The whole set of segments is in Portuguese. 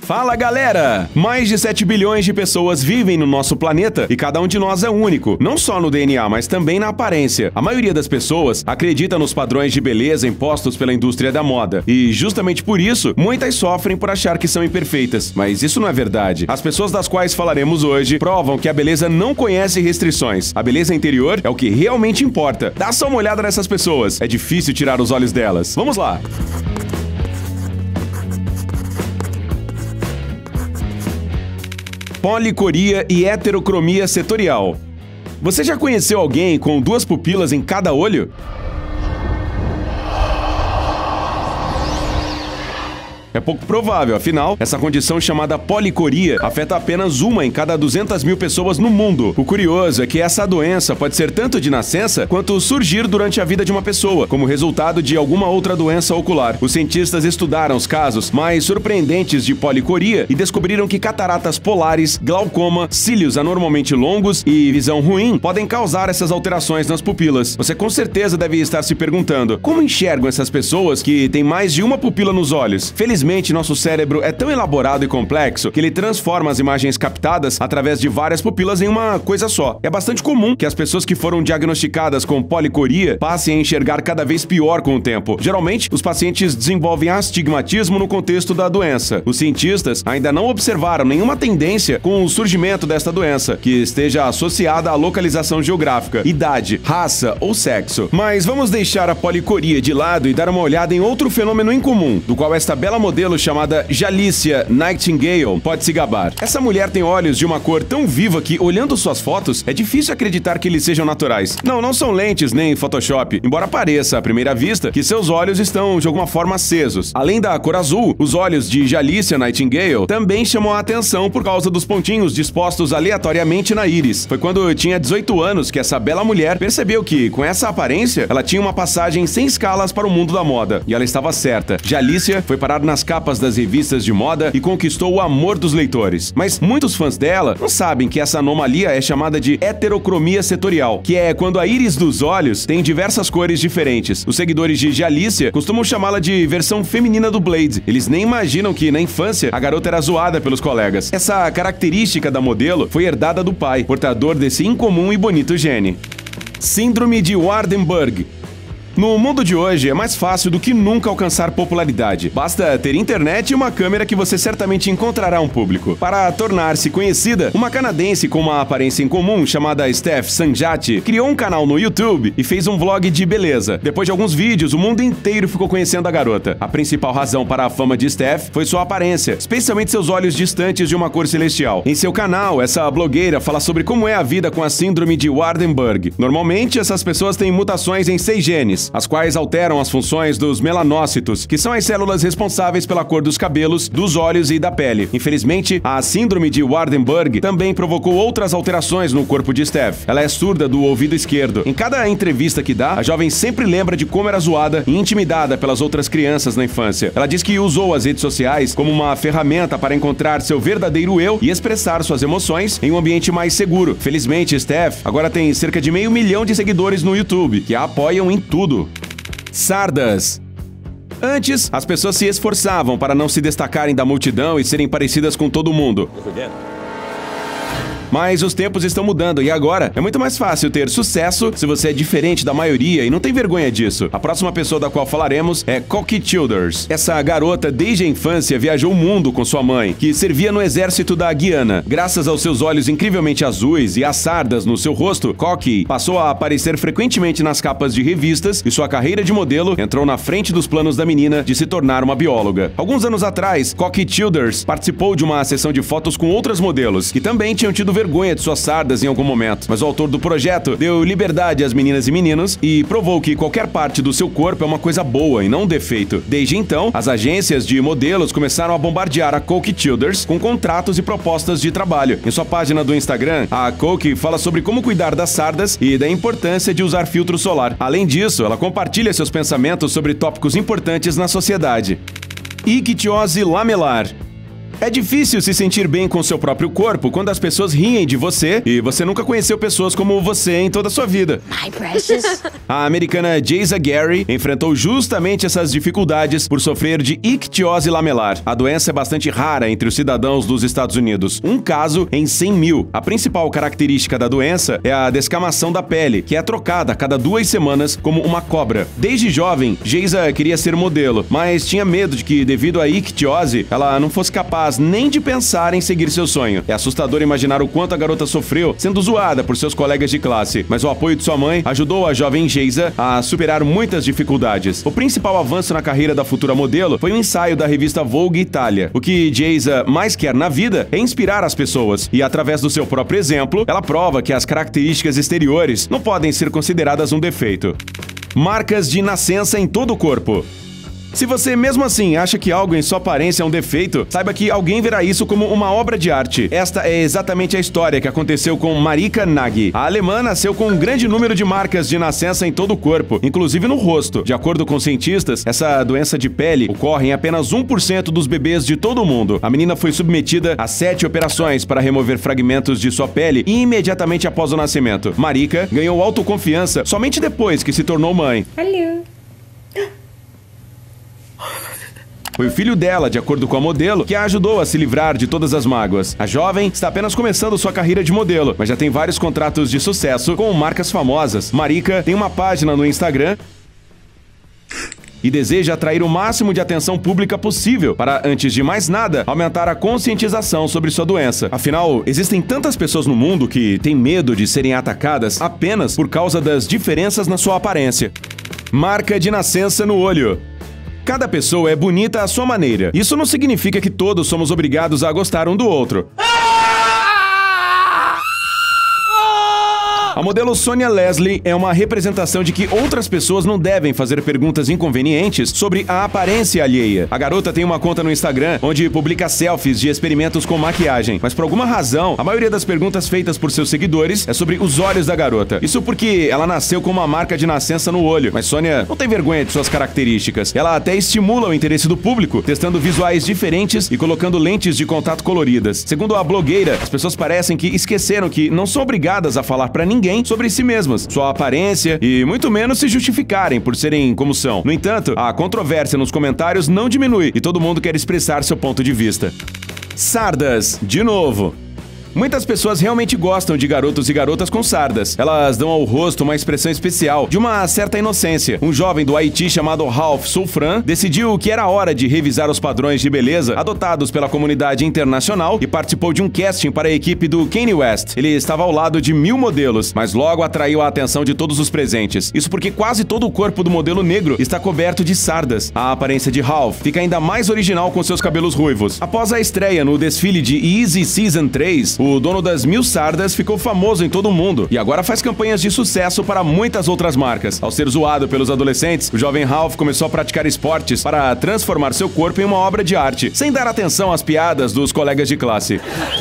Fala galera! Mais de 7 bilhões de pessoas vivem no nosso planeta e cada um de nós é único, não só no DNA, mas também na aparência. A maioria das pessoas acredita nos padrões de beleza impostos pela indústria da moda e, justamente por isso, muitas sofrem por achar que são imperfeitas. Mas isso não é verdade. As pessoas das quais falaremos hoje provam que a beleza não conhece restrições. A beleza interior é o que realmente importa. Dá só uma olhada nessas pessoas. É difícil tirar os olhos delas. Vamos lá! Policoria e heterocromia setorial. Você já conheceu alguém com duas pupilas em cada olho? É pouco provável, afinal, essa condição chamada policoria afeta apenas uma em cada 200 mil pessoas no mundo. O curioso é que essa doença pode ser tanto de nascença quanto surgir durante a vida de uma pessoa, como resultado de alguma outra doença ocular. Os cientistas estudaram os casos mais surpreendentes de policoria e descobriram que cataratas polares, glaucoma, cílios anormalmente longos e visão ruim podem causar essas alterações nas pupilas. Você com certeza deve estar se perguntando, como enxergam essas pessoas que têm mais de uma pupila nos olhos? Felizmente, nosso cérebro é tão elaborado e complexo que ele transforma as imagens captadas através de várias pupilas em uma coisa só. É bastante comum que as pessoas que foram diagnosticadas com policoria passem a enxergar cada vez pior com o tempo. Geralmente, os pacientes desenvolvem astigmatismo no contexto da doença. Os cientistas ainda não observaram nenhuma tendência com o surgimento desta doença, que esteja associada à localização geográfica, idade, raça ou sexo. Mas vamos deixar a policoria de lado e dar uma olhada em outro fenômeno incomum, do qual esta bela modelo chamada Jalícia Nightingale pode se gabar. Essa mulher tem olhos de uma cor tão viva que, olhando suas fotos, é difícil acreditar que eles sejam naturais. Não são lentes nem Photoshop, embora pareça à primeira vista que seus olhos estão de alguma forma acesos. Além da cor azul, os olhos de Jalícia Nightingale também chamam a atenção por causa dos pontinhos dispostos aleatoriamente na íris. Foi quando tinha 18 anos que essa bela mulher percebeu que, com essa aparência, ela tinha uma passagem sem escalas para o mundo da moda. E ela estava certa. Jalícia foi parar nas capas das revistas de moda e conquistou o amor dos leitores. Mas muitos fãs dela não sabem que essa anomalia é chamada de heterocromia setorial, que é quando a íris dos olhos tem diversas cores diferentes. Os seguidores de Jalícia costumam chamá-la de versão feminina do Blade. Eles nem imaginam que, na infância, a garota era zoada pelos colegas. Essa característica da modelo foi herdada do pai, portador desse incomum e bonito gene. Síndrome de Waardenburg. No mundo de hoje, é mais fácil do que nunca alcançar popularidade. Basta ter internet e uma câmera que você certamente encontrará um público. Para tornar-se conhecida, uma canadense com uma aparência incomum chamada Steph Sanjati criou um canal no YouTube e fez um vlog de beleza. Depois de alguns vídeos, o mundo inteiro ficou conhecendo a garota. A principal razão para a fama de Steph foi sua aparência, especialmente seus olhos distantes de uma cor celestial. Em seu canal, essa blogueira fala sobre como é a vida com a síndrome de Waardenburg. Normalmente, essas pessoas têm mutações em 6 genes, as quais alteram as funções dos melanócitos, que são as células responsáveis pela cor dos cabelos, dos olhos e da pele. Infelizmente, a síndrome de Waardenburg também provocou outras alterações no corpo de Steph. Ela é surda do ouvido esquerdo. Em cada entrevista que dá, a jovem sempre lembra de como era zoada e intimidada pelas outras crianças na infância. Ela diz que usou as redes sociais como uma ferramenta para encontrar seu verdadeiro eu e expressar suas emoções em um ambiente mais seguro. Felizmente, Steph agora tem cerca de 500 mil de seguidores no YouTube, que a apoiam em tudo. Sardas. Antes, as pessoas se esforçavam para não se destacarem da multidão e serem parecidas com todo mundo. Mas os tempos estão mudando e agora é muito mais fácil ter sucesso se você é diferente da maioria e não tem vergonha disso. A próxima pessoa da qual falaremos é Cokie Childers. Essa garota, desde a infância, viajou o mundo com sua mãe, que servia no exército da Guiana. Graças aos seus olhos incrivelmente azuis e às sardas no seu rosto, Cokie passou a aparecer frequentemente nas capas de revistas e sua carreira de modelo entrou na frente dos planos da menina de se tornar uma bióloga. Alguns anos atrás, Cokie Childers participou de uma sessão de fotos com outras modelos, que também tinham tido vergonha de suas sardas em algum momento, mas o autor do projeto deu liberdade às meninas e meninos e provou que qualquer parte do seu corpo é uma coisa boa e não um defeito. Desde então, as agências de modelos começaram a bombardear a Cokie Childers com contratos e propostas de trabalho. Em sua página do Instagram, a Cokie fala sobre como cuidar das sardas e da importância de usar filtro solar. Além disso, ela compartilha seus pensamentos sobre tópicos importantes na sociedade. Ictiose lamelar. É difícil se sentir bem com seu próprio corpo quando as pessoas riem de você e você nunca conheceu pessoas como você em toda a sua vida. My precious. A americana Jayza Gary enfrentou justamente essas dificuldades por sofrer de ictiose lamelar. A doença é bastante rara entre os cidadãos dos Estados Unidos, um caso em 100 mil. A principal característica da doença é a descamação da pele, que é trocada a cada 2 semanas como uma cobra. Desde jovem, Jayza queria ser modelo, mas tinha medo de que, devido à ictiose, ela não fosse capaz nem de pensar em seguir seu sonho. É assustador imaginar o quanto a garota sofreu sendo zoada por seus colegas de classe, mas o apoio de sua mãe ajudou a jovem Jayza a superar muitas dificuldades. O principal avanço na carreira da futura modelo foi um ensaio da revista Vogue Itália. O que Jayza mais quer na vida é inspirar as pessoas, e através do seu próprio exemplo, ela prova que as características exteriores não podem ser consideradas um defeito. Marcas de nascença em todo o corpo. Se você mesmo assim acha que algo em sua aparência é um defeito, saiba que alguém verá isso como uma obra de arte. Esta é exatamente a história que aconteceu com Marika Nagy. A alemã nasceu com um grande número de marcas de nascença em todo o corpo, inclusive no rosto. De acordo com cientistas, essa doença de pele ocorre em apenas 1% dos bebês de todo o mundo. A menina foi submetida a 7 operações para remover fragmentos de sua pele imediatamente após o nascimento. Marika ganhou autoconfiança somente depois que se tornou mãe. Hello. Foi o filho dela, de acordo com a modelo, que a ajudou a se livrar de todas as mágoas. A jovem está apenas começando sua carreira de modelo, mas já tem vários contratos de sucesso com marcas famosas. Marika tem uma página no Instagram e deseja atrair o máximo de atenção pública possível para, antes de mais nada, aumentar a conscientização sobre sua doença. Afinal, existem tantas pessoas no mundo que têm medo de serem atacadas apenas por causa das diferenças na sua aparência. Marca de nascença no olho. Cada pessoa é bonita à sua maneira. Isso não significa que todos somos obrigados a gostar um do outro. A modelo Sonia Leslie é uma representação de que outras pessoas não devem fazer perguntas inconvenientes sobre a aparência alheia. A garota tem uma conta no Instagram onde publica selfies de experimentos com maquiagem, mas por alguma razão, a maioria das perguntas feitas por seus seguidores é sobre os olhos da garota. Isso porque ela nasceu com uma marca de nascença no olho, mas Sonia não tem vergonha de suas características. Ela até estimula o interesse do público, testando visuais diferentes e colocando lentes de contato coloridas. Segundo a blogueira, as pessoas parecem que esqueceram que não são obrigadas a falar pra ninguém sobre si mesmas, sua aparência e muito menos se justificarem por serem como são. No entanto, a controvérsia nos comentários não diminui e todo mundo quer expressar seu ponto de vista. Sardas, de novo. Muitas pessoas realmente gostam de garotos e garotas com sardas. Elas dão ao rosto uma expressão especial, de uma certa inocência. Um jovem do Haiti chamado Ralph Soufran decidiu que era hora de revisar os padrões de beleza adotados pela comunidade internacional e participou de um casting para a equipe do Kanye West. Ele estava ao lado de 1000 modelos, mas logo atraiu a atenção de todos os presentes. Isso porque quase todo o corpo do modelo negro está coberto de sardas. A aparência de Ralph fica ainda mais original com seus cabelos ruivos. Após a estreia no desfile de Yeezy Season 3, o dono das 1000 sardas ficou famoso em todo o mundo e agora faz campanhas de sucesso para muitas outras marcas. Ao ser zoado pelos adolescentes, o jovem Ralph começou a praticar esportes para transformar seu corpo em uma obra de arte, sem dar atenção às piadas dos colegas de classe.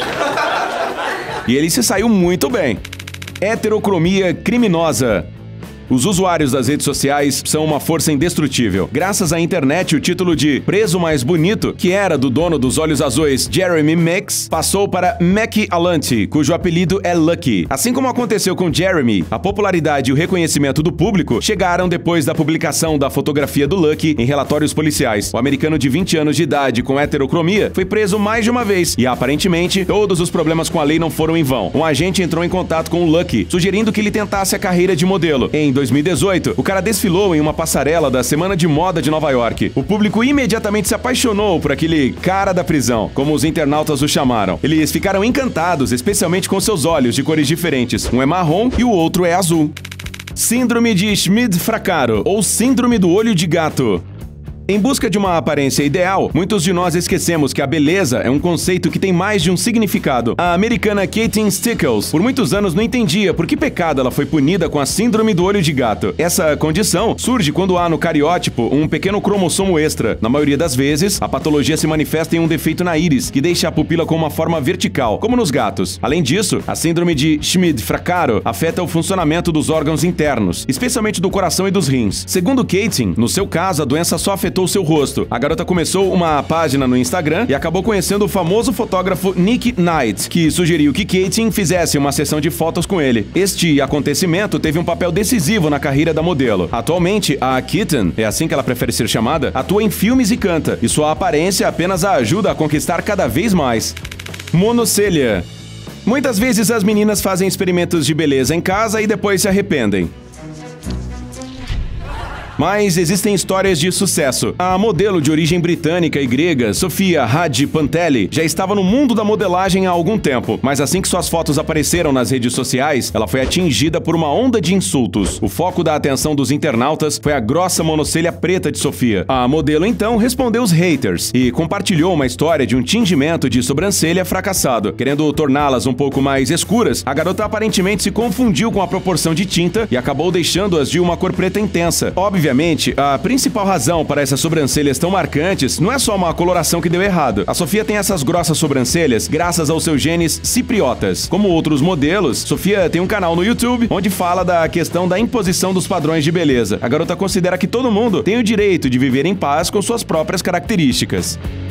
E ele se saiu muito bem. Heterocromia criminosa. Os usuários das redes sociais são uma força indestrutível. Graças à internet, o título de Preso Mais Bonito, que era do dono dos olhos azuis Jeremy Mix, passou para Macky Alante, cujo apelido é Lucky. Assim como aconteceu com Jeremy, a popularidade e o reconhecimento do público chegaram depois da publicação da fotografia do Lucky em relatórios policiais. O americano de 20 anos de idade com heterocromia foi preso mais de uma vez e, aparentemente, todos os problemas com a lei não foram em vão. Um agente entrou em contato com o Lucky, sugerindo que ele tentasse a carreira de modelo. Em 2018, o cara desfilou em uma passarela da Semana de Moda de Nova York. O público imediatamente se apaixonou por aquele cara da prisão, como os internautas o chamaram. Eles ficaram encantados, especialmente com seus olhos de cores diferentes. Um é marrom e o outro é azul. Síndrome de Schmidt-Fracaro, ou Síndrome do Olho de Gato. Em busca de uma aparência ideal, muitos de nós esquecemos que a beleza é um conceito que tem mais de um significado. A americana Katie Stickles, por muitos anos, não entendia por que pecado ela foi punida com a síndrome do olho de gato. Essa condição surge quando há no cariótipo um pequeno cromossomo extra. Na maioria das vezes, a patologia se manifesta em um defeito na íris, que deixa a pupila com uma forma vertical, como nos gatos. Além disso, a síndrome de Schmidt-Fracaro afeta o funcionamento dos órgãos internos, especialmente do coração e dos rins. Segundo Katie, no seu caso, a doença só afetou afetou seu rosto. A garota começou uma página no Instagram e acabou conhecendo o famoso fotógrafo Nick Knight, que sugeriu que Keating fizesse uma sessão de fotos com ele. Este acontecimento teve um papel decisivo na carreira da modelo. Atualmente, a Keaton, é assim que ela prefere ser chamada, atua em filmes e canta, e sua aparência apenas a ajuda a conquistar cada vez mais. Monocelha. Muitas vezes as meninas fazem experimentos de beleza em casa e depois se arrependem. Mas existem histórias de sucesso. A modelo de origem britânica e grega, Sofia Hadjipantelli, já estava no mundo da modelagem há algum tempo, mas assim que suas fotos apareceram nas redes sociais, ela foi atingida por uma onda de insultos. O foco da atenção dos internautas foi a grossa monocelha preta de Sofia. A modelo então respondeu os haters e compartilhou uma história de um tingimento de sobrancelha fracassado. Querendo torná-las um pouco mais escuras, a garota aparentemente se confundiu com a proporção de tinta e acabou deixando-as de uma cor preta intensa. Obviamente, a principal razão para essas sobrancelhas tão marcantes não é só uma coloração que deu errado. A Sofia tem essas grossas sobrancelhas graças aos seus genes cipriotas. Como outros modelos, Sofia tem um canal no YouTube onde fala da questão da imposição dos padrões de beleza. A garota considera que todo mundo tem o direito de viver em paz com suas próprias características.